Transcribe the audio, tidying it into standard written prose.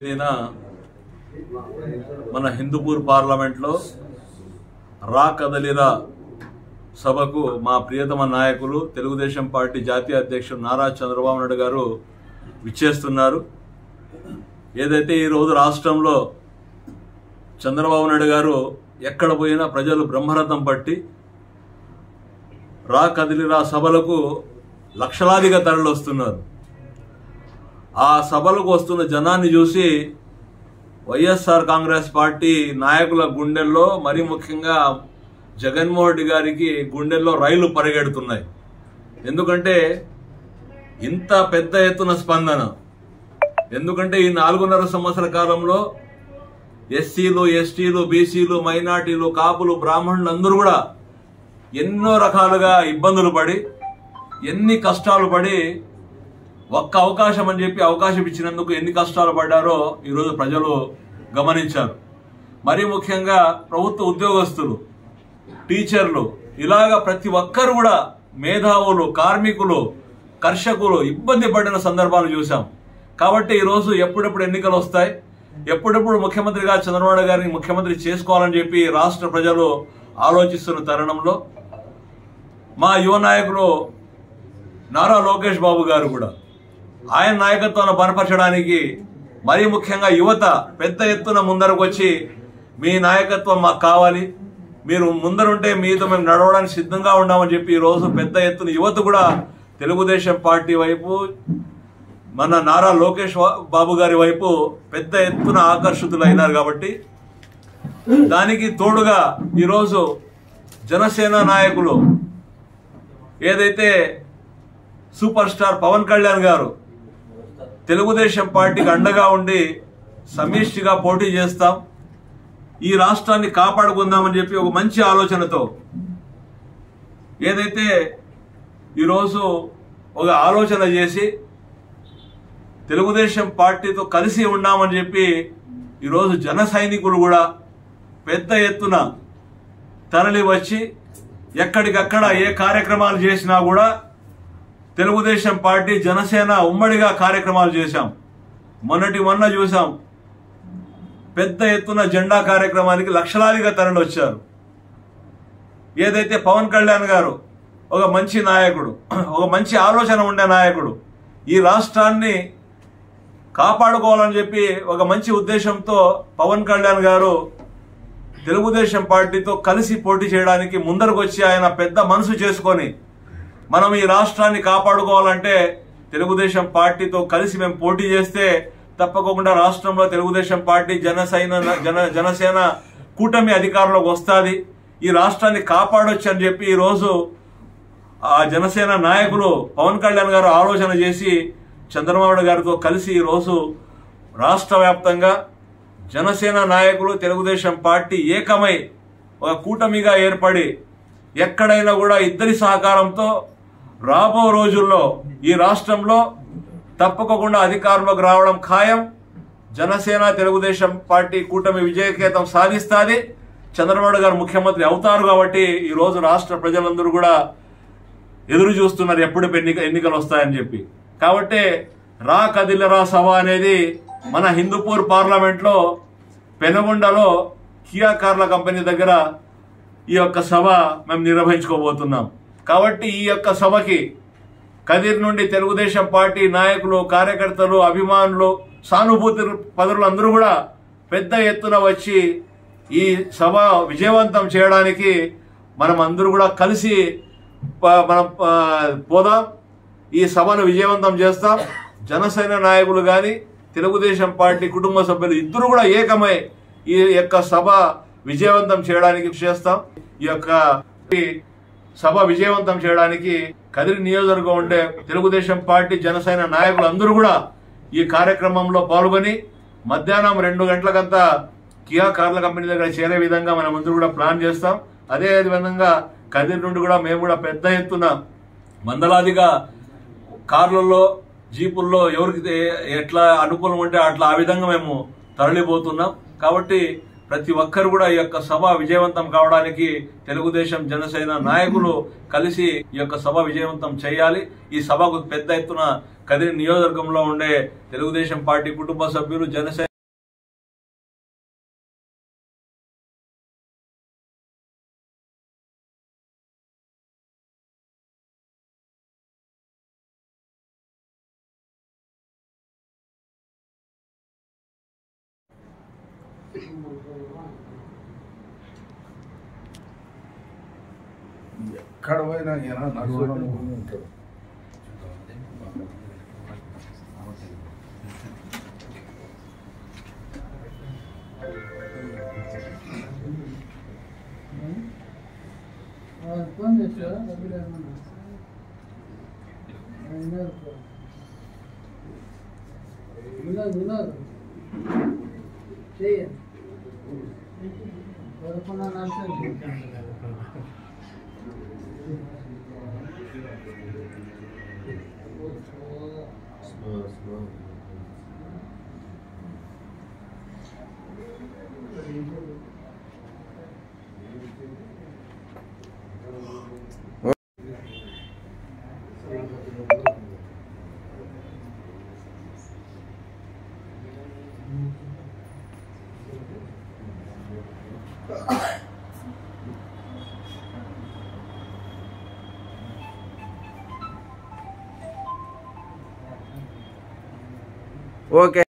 తేదీన మన హిందూపూర్ పార్లమెంట్లో రా కదలిరా సభకు మా ప్రియతమ నాయకులు తెలుగుదేశం పార్టీ జాతీయ అధ్యక్షుడు నారా చంద్రబాబు నాయుడు గారు విచ్చేస్తున్నారు. ఏదైతే ఈరోజు రాష్ట్రంలో చంద్రబాబు నాయుడు గారు ఎక్కడ పోయినా ప్రజలు బ్రహ్మరథం పట్టి రా కదిలిరా సభలకు లక్షలాదిగా తరలివస్తున్నారు. ఆ సభలకు వస్తున్న జనాన్ని చూసి వైఎస్ఆర్ కాంగ్రెస్ పార్టీ నాయకుల గుండెల్లో, మరీ ముఖ్యంగా జగన్మోహన్ రెడ్డి గారికి గుండెల్లో రైళ్లు పరిగెడుతున్నాయి. ఎందుకంటే ఇంత పెద్ద ఎత్తున స్పందన. ఎందుకంటే ఈ 4.5 సంవత్సరాల కాలంలో ఎస్సీలు, ఎస్టీలు, బీసీలు, మైనార్టీలు, కాపులు, బ్రాహ్మణులు అందరూ కూడా ఎన్నో రకాలుగా ఇబ్బందులు పడి, ఎన్ని కష్టాలు పడి, ఒక్క అవకాశం అని చెప్పి అవకాశం ఇచ్చినందుకు ఎన్ని కష్టాలు పడ్డారో ఈరోజు ప్రజలు గమనించారు. మరీ ముఖ్యంగా ప్రభుత్వ ఉద్యోగస్తులు, టీచర్లు, ఇలాగా ప్రతి ఒక్కరు కూడా మేధావులు, కార్మికులు, కర్షకులు ఇబ్బంది పడిన సందర్భాలు చూసాం. కాబట్టి ఈరోజు ఎప్పుడెప్పుడు ఎన్నికలు వస్తాయి, ఎప్పుడెప్పుడు ముఖ్యమంత్రిగా చంద్రబాబు గారిని ముఖ్యమంత్రి చేసుకోవాలని చెప్పి రాష్ట్ర ప్రజలు ఆలోచిస్తున్న తరుణంలో మా యువ నాయకులు నారా లోకేష్ బాబు గారు కూడా ఆయన నాయకత్వాన్ని బలపరచడానికి, మరీ ముఖ్యంగా యువత పెద్ద ఎత్తున ముందరకు వచ్చి మీ నాయకత్వం మాకు కావాలి, మీరు ముందరుంటే మీతో మేము నడవడానికి సిద్ధంగా ఉన్నామని చెప్పి ఈరోజు పెద్ద ఎత్తున యువత కూడా తెలుగుదేశం పార్టీ వైపు, మన నారా లోకేష్ బాబు గారి వైపు పెద్ద ఎత్తున ఆకర్షితులైనారు. కాబట్టి దానికి తోడుగా ఈరోజు జనసేన నాయకులు, ఏదైతే సూపర్ స్టార్ పవన్ కళ్యాణ్ గారు తెలుగుదేశం పార్టీకి అండగా ఉండి సమిష్టిగా పోటీ చేస్తాం, ఈ రాష్ట్రాన్ని కాపాడుకుందామని చెప్పి ఒక మంచి ఆలోచనతో ఏదైతే ఈరోజు ఒక ఆలోచన చేసి తెలుగుదేశం పార్టీతో కలిసి ఉన్నామని చెప్పి ఈరోజు జన సైనికులు కూడా పెద్ద ఎత్తున తరలి వచ్చి ఎక్కడికక్కడ ఏ కార్యక్రమాలు చేసినా కూడా తెలుగుదేశం పార్టీ, జనసేన ఉమ్మడిగా కార్యక్రమాలు చేశాం. మొన్న చూసాం, పెద్ద ఎత్తున జెండా కార్యక్రమానికి లక్షలాదిగా తరలి వచ్చారు. ఏదైతే పవన్ కళ్యాణ్ గారు ఒక మంచి నాయకుడు, ఒక మంచి ఆలోచన ఉండే నాయకుడు, ఈ రాష్ట్రాన్ని కాపాడుకోవాలని చెప్పి ఒక మంచి ఉద్దేశంతో పవన్ కళ్యాణ్ గారు తెలుగుదేశం పార్టీతో కలిసి పోటీ చేయడానికి ముందరకు వచ్చి ఆయన పెద్ద మనసు చేసుకొని, మనం ఈ రాష్ట్రాన్ని కాపాడుకోవాలంటే తెలుగుదేశం పార్టీతో కలిసి మేము పోటీ చేస్తే తప్పకుండా రాష్ట్రంలో తెలుగుదేశం పార్టీ, జనసేన కూటమి అధికారంలోకి వస్తుంది, ఈ రాష్ట్రాన్ని కాపాడొచ్చు అని చెప్పి ఈరోజు ఆ జనసేన నాయకులు పవన్ కళ్యాణ్ గారు ఆలోచన చేసి చంద్రబాబు గారితో కలిసి ఈరోజు రాష్ట్ర వ్యాప్తంగా జనసేన నాయకులు, తెలుగుదేశం పార్టీ ఏకమై ఒక కూటమిగా ఏర్పడి ఎక్కడైనా కూడా ఇద్దరి సహకారంతో రాబో రోజుల్లో ఈ రాష్ట్రంలో తప్పకుండా అధికారంలోకి రావడం ఖాయం. జనసేన, తెలుగుదేశం పార్టీ కూటమి విజయకేతం సాధిస్తుంది, చంద్రబాబు గారు ముఖ్యమంత్రి అవుతారు. కాబట్టి ఈ రోజు రాష్ట్ర ప్రజలందరూ కూడా ఎదురు చూస్తున్నారు ఎప్పుడు ఎన్నికలు వస్తాయని చెప్పి. కాబట్టి రా కదిలిరా సభ అనేది మన హిందూపూర్ పార్లమెంట్లో పెనుగొండలో కియా కార్ల కంపెనీ దగ్గర ఈ యొక్క సభ మేము నిర్వహించుకోబోతున్నాం. కాబట్టి ఈ యొక్క సభకి కదిర్ నుండి తెలుగుదేశం పార్టీ నాయకులు, కార్యకర్తలు, అభిమానులు, సానుభూతి పరులు అందరూ కూడా పెద్ద ఎత్తున వచ్చి ఈ సభ విజయవంతం చేయడానికి మనం అందరూ కూడా కలిసి మనం పోదాం, ఈ సభను విజయవంతం చేస్తాం. జనసేన నాయకులు కానీ, తెలుగుదేశం పార్టీ కుటుంబ సభ్యులు ఇద్దరు కూడా ఏకమై ఈ యొక్క సభ విజయవంతం చేయడానికి చేస్తాం. ఈ యొక్క సభ విజయవంతం చేయడానికి కదిరి నియోజకవర్గం ఉండే తెలుగుదేశం పార్టీ, జనసేన నాయకులు అందరూ కూడా ఈ కార్యక్రమంలో పాల్గొని మధ్యాహ్నం 2 గంటలకంతా కియా కార్ల కంపెనీ దగ్గర చేరే విధంగా మనం అందరూ కూడా ప్లాన్ చేస్తాం. అదే విధంగా కదిరి నుండి కూడా మేము కూడా పెద్ద ఎత్తున వందలాదిగా కార్లలో, జీపుల్లో ఎవరికి ఎట్లా అనుకూలం ఉంటే అట్లా ఆ విధంగా మేము తరలిపోతున్నాం. కాబట్టి ప్రతి ఒక్కరు కూడా ఈ యొక్క సభ విజయవంతం కావడానికి తెలుగుదేశం, జనసేన నాయకులు కలిసి ఈ యొక్క సభ విజయవంతం చేయాలి. ఈ సభకు పెద్ద ఎత్తున కదిరి నియోజకవర్గంలో ఉండే తెలుగుదేశం పార్టీ కుటుంబ సభ్యులు, జనసేన ఎక్కడ పోయినా నడుచుకుంటూ ఉంటాడు. ఫోన్ చేసా వినోద్ చెయ్యి వరకున్న ఓకే.